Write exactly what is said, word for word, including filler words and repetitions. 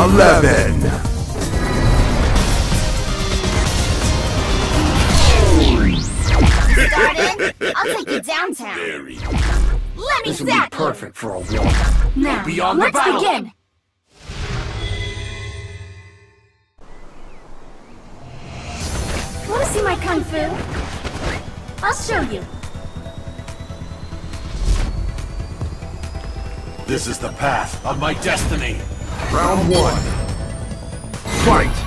eleven. Started? I'll take you downtown. Very. Let me This will be zap you. perfect for a walk. Now, Beyond the let's battle. begin. Want to see my kung fu? I'll show you. This is the path of my destiny. Round one. Fight!